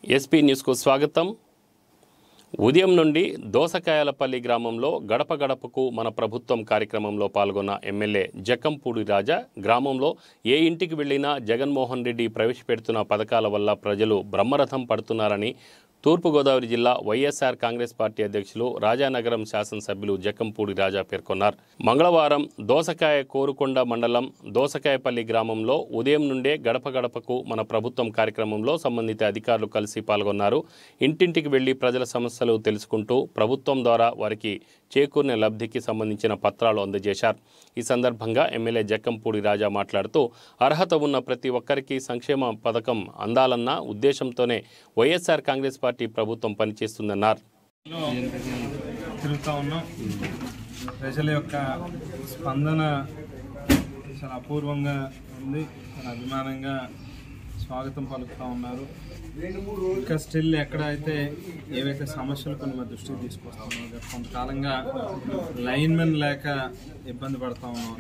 SP న్యూస్కు స్వాగతం. ఉదయం నుండి దోసకాయలపల్లి గ్రామంలో గడప గడపకు మన ప్రభుత్వం కార్యక్రమంలో పాల్గొన్న ఎమ్మెల్యే జక్కంపూడి రాజా గ్రామంలో ఏ ఇంటికి వెళ్ళినా జగన్మోహన్ రెడ్డి ప్రవేశపెడుతున్న పథకాల వల్ల ప్రజలు బ్రహ్మరథం పడుతున్నారని తూర్పుగోదావరి జిల్లా వైఎస్ఆర్ కాంగ్రెస్ పార్టీ అధ్యక్షులు రాజానగరం శాసనసభ్యులు జక్కంపూడి రాజా పేర్కొన్నారు. మంగళవారం దోసకాయ కోరుకొండ మండలం దోసకాయపల్లి గ్రామంలో ఉదయం నుండే గడప గడపకు మన ప్రభుత్వం కార్యక్రమంలో సంబంధిత అధికారులు కలిసి పాల్గొన్నారు. ఇంటింటికి వెళ్లి ప్రజల సమస్యలు తెలుసుకుంటూ ప్రభుత్వం ద్వారా వారికి చేకూరిన లబ్ధికి సంబంధించిన పత్రాలు అందజేశారు. ఈ సందర్భంగా ఎమ్మెల్యే జక్కంపూడి రాజా మాట్లాడుతూ అర్హత ఉన్న ప్రతి ఒక్కరికి సంక్షేమ పథకం అందాలన్న ఉద్దేశంతోనే వైఎస్ఆర్ కాంగ్రెస్ పార్టీ ప్రభుత్వం పనిచేస్తుందన్నారు. తిరుగుతూ ఉన్నాం. ప్రజల యొక్క స్పందన చాలా అపూర్వంగా ఉంది. చాలా అభిమానంగా స్వాగతం పలుకుతూ ఉన్నారు. ఇంకా స్టిల్ ఎక్కడైతే ఏవైతే సమస్యలు కొన్ని మా దృష్టికి తీసుకొస్తున్నారో కొంతకాలంగా లైన్మెన్ లేక ఇబ్బంది పడతా ఉన్నాం.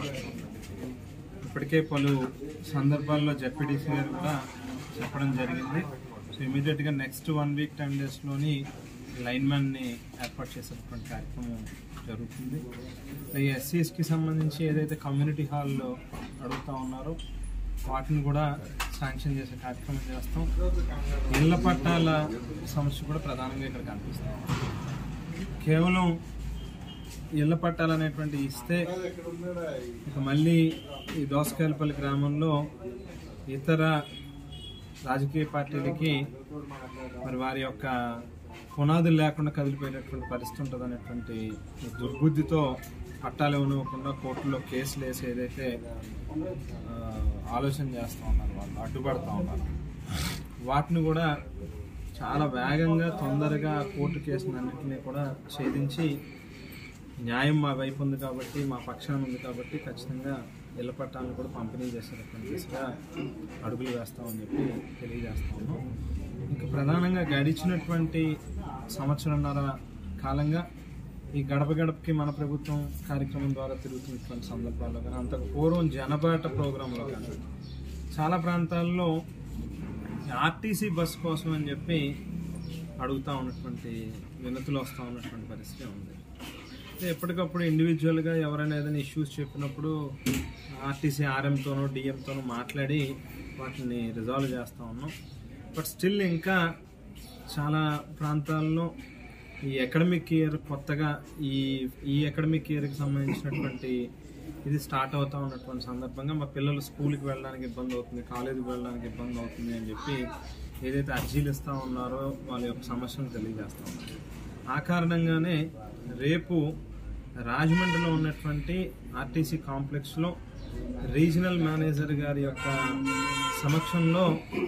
ఇప్పటికే పలు సందర్భాల్లో జెడ్పీటీసీ గారు కూడా చెప్పడం జరిగింది. సో ఇమీడియట్గా నెక్స్ట్ 1 వీక్ 10 డేస్లోని లైన్మెన్ని ఏర్పాటు చేసేటువంటి కార్యక్రమం జరుగుతుంది. ఈ ఎస్సీస్కి సంబంధించి ఏదైతే కమ్యూనిటీ హాల్లో అడుగుతూ ఉన్నారో వాటిని కూడా శాంక్షన్ చేసే కార్యక్రమం చేస్తాం. ఇళ్ల పట్టాల సమస్య కూడా ప్రధానంగా ఇక్కడ కనిపిస్తాం. కేవలం ఇళ్ల పట్టాలు అనేటువంటి ఇస్తే ఇక మళ్ళీ ఈ దోసకాయలపల్లి గ్రామంలో ఇతర రాజకీయ పార్టీలకి మరి వారి యొక్క పునాదులు లేకుండా కదిలిపోయేటటువంటి పరిస్థితి ఉంటుంది అనేటువంటి దుర్బుద్ధితో పట్టాలు ఇవ్వకుండా కోర్టులో కేసులు వేసి ఏదైతే ఆలోచన చేస్తూ ఉన్నారు, వాళ్ళు అడ్డుపడుతూ ఉన్నారు. వాటిని కూడా చాలా వేగంగా తొందరగా కోర్టు కేసులన్నింటినీ కూడా ఛేదించి న్యాయం మా వైపు ఉంది కాబట్టి, మా పక్షాన ఉంది కాబట్టి ఖచ్చితంగా ఇళ్ల పట్టాలను కూడా పంపిణీ చేసేటటువంటి దిశగా అడుగులు వేస్తామని చెప్పి తెలియజేస్తా ఉన్నాం. ఇంకా ప్రధానంగా గడిచినటువంటి సంవత్సరంన్నర కాలంగా ఈ గడప గడపకి మన ప్రభుత్వం కార్యక్రమం ద్వారా తిరుగుతున్నటువంటి సందర్భాల్లో కానీ అంతకు పూర్వం జనబాట ప్రోగ్రాంలో కానీ చాలా ప్రాంతాల్లో ఆర్టీసీ బస్ కోసం అని చెప్పి అడుగుతూ ఉన్నటువంటి వినతులు వస్తూ ఉన్నటువంటి పరిస్థితి ఉంది. ఎప్పటికప్పుడు ఇండివిజువల్గా ఎవరైనా ఏదైనా ఇష్యూస్ చెప్పినప్పుడు ఆర్టీసీ ఆర్ఎంతోనో డిఎంతోనో మాట్లాడి వాటిని రిజాల్వ్ చేస్తూ ఉన్నాం. బట్ స్టిల్ ఇంకా చాలా ప్రాంతాల్లో ఈ అకాడమిక్ ఇయర్ కొత్తగా ఈ అకాడమిక్ ఇయర్కి సంబంధించినటువంటి ఇది స్టార్ట్ అవుతూ ఉన్నటువంటి సందర్భంగా మా పిల్లలు స్కూల్కి వెళ్ళడానికి ఇబ్బంది అవుతుంది, కాలేజీకి వెళ్ళడానికి ఇబ్బంది అవుతుంది అని చెప్పి ఏదైతే అర్జీలు ఇస్తూ ఉన్నారో వాళ్ళ యొక్క సమస్యను తెలియజేస్తూ ఉన్నారు. ఆ కారణంగానే రేపు రాజమండ్రిలో ఉన్నటువంటి ఆర్టీసీ కాంప్లెక్స్లో రీజనల్ మేనేజర్ గారి యొక్క సమక్షంలో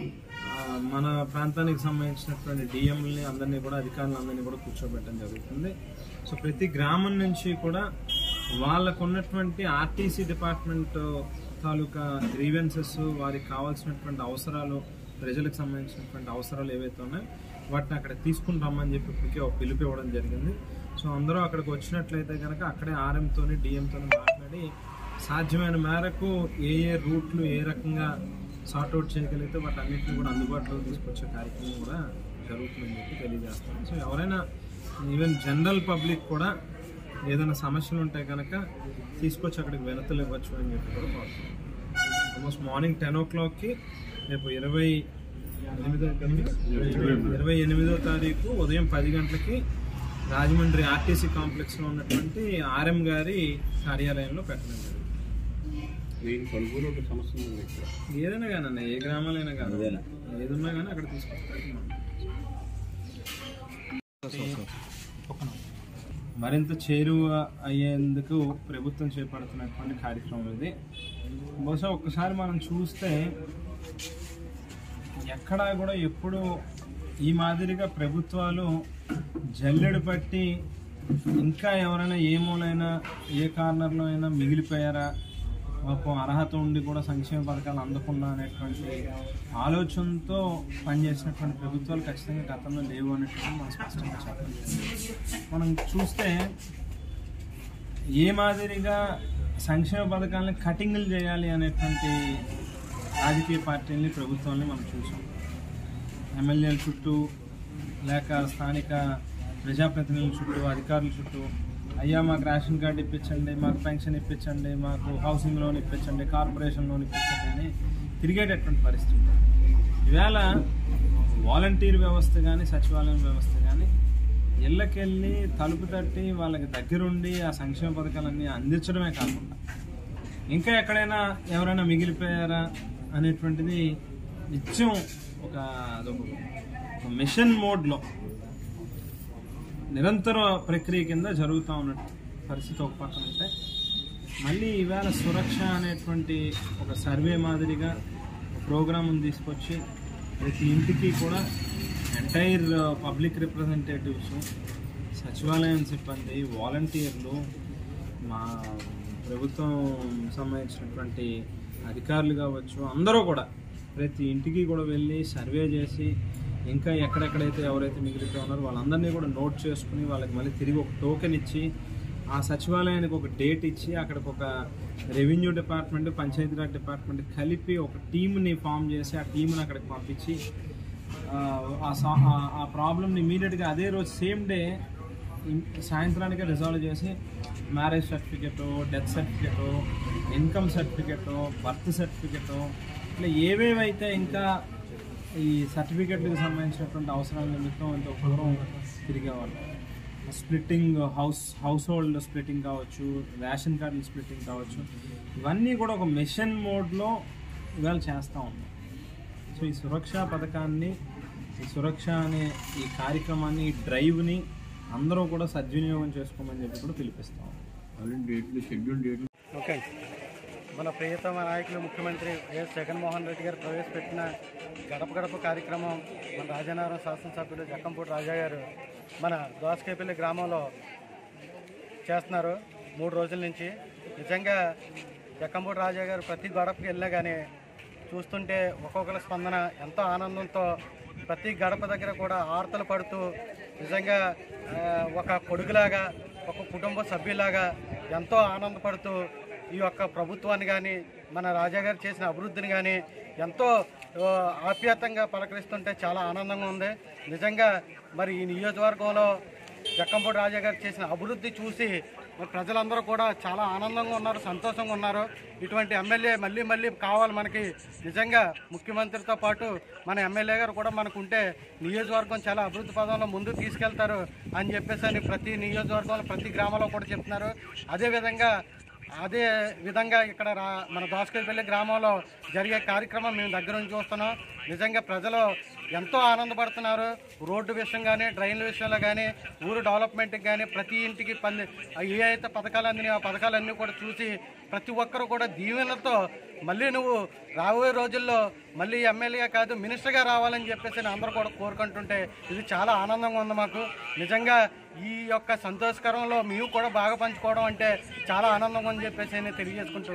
మన ప్రాంతానికి సంబంధించినటువంటి డిఎంలని అందరినీ కూడా అధికారులందరినీ కూడా కూర్చోబెట్టడం జరుగుతుంది. సో ప్రతి గ్రామం నుంచి కూడా వాళ్ళకు ఉన్నటువంటి ఆర్టీసీ డిపార్ట్మెంట్ తాలూకా గ్రీవెన్సెస్, వారికి కావాల్సినటువంటి అవసరాలు, ప్రజలకు సంబంధించినటువంటి అవసరాలు ఏవైతే ఉన్నాయో వాటిని అక్కడ తీసుకుని రమ్మని చెప్పి ఇప్పటికే ఒక పిలుపు ఇవ్వడం జరిగింది. సో అందరూ అక్కడికి వచ్చినట్లయితే కనుక అక్కడే ఆర్ఎంతోని డిఎంతోని మాట్లాడి సాధ్యమైన మేరకు ఏ రూట్లు ఏ రకంగా సార్ట్అవుట్ చేయగలిగితే వాటి అన్నింటినీ కూడా అందుబాటులో తీసుకొచ్చే కార్యక్రమం కూడా జరుగుతుందని చెప్పి తెలియజేస్తాం. సో ఎవరైనా ఈవెన్ జనరల్ పబ్లిక్ కూడా ఏదైనా సమస్యలు ఉంటే కనుక తీసుకొచ్చి అక్కడికి వినతులు ఇవ్వచ్చు అని చెప్పి కూడా కోరుతున్నాం. ఆల్మోస్ట్ మార్నింగ్ 10 o'clockకి రేపు 28వ తారీఖు ఉదయం 10 గంటలకి రాజమండ్రి ఆర్టీసీ కాంప్లెక్స్లో ఉన్నటువంటి ఆర్ఎం గారి కార్యాలయంలో పెట్టడం జరిగింది. ఏదైనా కానీ ఏ గ్రామాలైనా కానీ ఏదున్నా కానీ అక్కడ తీసుకొస్తాం. మరింత చేరువ అయ్యేందుకు ప్రభుత్వం చేపడుతున్నటువంటి కార్యక్రమం ఇది. బహుశా ఒక్కసారి మనం చూస్తే ఎక్కడా కూడా ఎప్పుడు ఈ మాదిరిగా ప్రభుత్వాలు జల్లెడు పట్టి ఇంకా ఎవరైనా ఏ మూలైనా ఏ కార్నర్లో అయినా మిగిలిపోయారా, మాకు అర్హత ఉండి కూడా సంక్షేమ పథకాలు అందకుండా అనేటువంటి ఆలోచనతో పనిచేసినటువంటి ప్రభుత్వాలు ఖచ్చితంగా గతంలో లేవు అనేటువంటి మనం స్పష్టంగా చెప్పాలి. మనం చూస్తే ఏ మాదిరిగా సంక్షేమ పథకాలను కటింగ్లు చేయాలి అనేటువంటి రాజకీయ పార్టీలని ప్రభుత్వాన్ని మనం చూసాం. ఎమ్మెల్యేల చుట్టూ లేక స్థానిక ప్రజాప్రతినిధుల చుట్టూ అధికారుల చుట్టూ అయ్యా మాకు రేషన్ కార్డు ఇప్పించండి, మాకు పెన్షన్ ఇప్పించండి, మాకు హౌసింగ్ లోన్ ఇప్పించండి, కార్పొరేషన్ లోన్ ఇప్పించండి అని తిరిగేటటువంటి పరిస్థితి. ఈవేళ వాలంటీర్ వ్యవస్థ కానీ సచివాలయం వ్యవస్థ కానీ ఇళ్ళకెళ్ళి తలుపు తట్టి వాళ్ళకి దగ్గరుండి ఆ సంక్షేమ పథకాలన్నీ అందించడమే కాకుండా ఇంకా ఎక్కడైనా ఎవరైనా మిగిలిపోయారా అనేటువంటిది నిత్యం ఒక మిషన్ మోడ్లో నిరంతర ప్రక్రియ కింద జరుగుతూ ఉన్న పరిస్థితి ఒక పక్కన ఉంటే, మళ్ళీ ఈవేళ సురక్ష అనేటువంటి ఒక సర్వే మాదిరిగా ప్రోగ్రామ్ని తీసుకొచ్చి ప్రతి ఇంటికి కూడా ఎంటైర్ పబ్లిక్ రిప్రజెంటేటివ్స్, సచివాలయం సిబ్బంది, వాలంటీర్లు, మా ప్రభుత్వం సంబంధించినటువంటి అధికారులు కావచ్చు, అందరూ కూడా ప్రతి ఇంటికి కూడా వెళ్ళి సర్వే చేసి ఇంకా ఎక్కడెక్కడైతే ఎవరైతే మిగిలిపోయి ఉన్నారో వాళ్ళందరినీ కూడా నోట్ చేసుకుని వాళ్ళకి మళ్ళీ తిరిగి ఒక టోకెన్ ఇచ్చి ఆ సచివాలయానికి ఒక డేట్ ఇచ్చి అక్కడికి ఒక రెవెన్యూ డిపార్ట్మెంట్, పంచాయతీరాజ్ డిపార్ట్మెంట్ కలిపి ఒక టీంని ఫామ్ చేసి ఆ టీంని అక్కడికి పంపించి ఆ ప్రాబ్లమ్ని ఇమీడియట్గా అదే రోజు సేమ్ డే సాయంత్రానికి రిజాల్వ్ చేసి marriage certificate, death certificate, income certificate, birth certificate, ఇట్లా ఏవేవైతే ఇంకా ఈ సర్టిఫికెట్లకు సంబంధించినటువంటి అవసరాల నిమిత్తం ఇంత దూరం తిరిగేవాళ్ళు. స్ప్లిట్టింగ్ హౌస్ హోల్డ్ స్ప్లిట్టింగ్ కావచ్చు, రేషన్ కార్డుల స్ప్లిట్టింగ్ కావచ్చు, ఇవన్నీ కూడా ఒక మిషన్ మోడ్లో ఇవాళ చేస్తూ ఉన్నాం. సో ఈ సురక్ష పథకాన్ని, ఈ సురక్ష అనే ఈ కార్యక్రమాన్ని, ఈ డ్రైవ్ని అందరూ కూడా సద్వినియోగం చేసుకోమని చెప్పి కూడా పిలిపిస్తాం. ఓకే, మన ప్రియతమ నాయకులు ముఖ్యమంత్రి వైఎస్ జగన్మోహన్ రెడ్డి గారు ప్రవేశపెట్టిన గడప గడప కార్యక్రమం మన రాజానగరం శాసనసభ్యులు జక్కంపూడి రాజా గారు మన దోసకాయపల్లి గ్రామంలో చేస్తున్నారు 3 రోజుల నుంచి. నిజంగా జక్కంపూడి రాజా గారు ప్రతి గడపకి వెళ్ళినా కానీ చూస్తుంటే ఒక్కొక్కరి స్పందన ఎంతో ఆనందంతో ప్రతి గడప దగ్గర కూడా ఆర్తలు పడుతూ నిజంగా ఒక కొడుకులాగా, ఒక కుటుంబ సభ్యులాగా ఎంతో ఆనందపడుతూ ఈ యొక్క ప్రభుత్వాన్ని కానీ మన రాజాగారు చేసిన అభివృద్ధిని కానీ ఎంతో ఆప్యాయంగా పలకరిస్తుంటే చాలా ఆనందంగా ఉంది. నిజంగా మరి ఈ నియోజకవర్గంలో జక్కంపూడి రాజా గారు చేసిన అభివృద్ధి చూసి మరి ప్రజలందరూ కూడా చాలా ఆనందంగా ఉన్నారు, సంతోషంగా ఉన్నారు. ఇటువంటి ఎమ్మెల్యే మళ్ళీ మళ్ళీ కావాలి మనకి. నిజంగా ముఖ్యమంత్రితో పాటు మన ఎమ్మెల్యే గారు కూడా మనకు ఉంటే నియోజకవర్గం చాలా అభివృద్ధి పదంలో ముందుకు తీసుకెళ్తారు అని చెప్పేసి ప్రతి నియోజకవర్గంలో ప్రతి గ్రామంలో కూడా చెప్తున్నారు. అదే విధంగా ఇక్కడ మన దోసకాయపల్లి గ్రామంలో జరిగే కార్యక్రమం మేము దగ్గర నుంచి చూస్తున్నాం. నిజంగా ప్రజలు ఎంతో ఆనందపడుతున్నారు. రోడ్డు విషయం కానీ, డ్రైన్ల విషయంలో కానీ, ఊరు డెవలప్మెంట్కి కానీ, ప్రతి ఇంటికి ఏ అయితే పథకాలు అందినాయో ఆ పథకాలన్నీ కూడా చూసి ప్రతి ఒక్కరు కూడా దీవెనలతో మళ్ళీ నువ్వు రాబోయే రోజుల్లో మళ్ళీ ఎమ్మెల్యేగా కాదు మినిస్టర్గా రావాలని చెప్పేసి అందరూ కూడా కోరుకుంటుంటే ఇది చాలా ఆనందంగా ఉంది మాకు. నిజంగా ఈ యొక్క సంతోషకరంలో మేము కూడా బాగా పంచుకోవడం అంటే చాలా ఆనందంగా అని చెప్పేసి తెలియజేసుకుంటూ,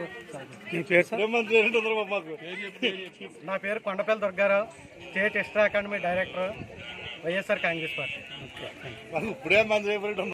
నా పేరు Kondapalli Durgarao, state extra academy director, YSR Congress party.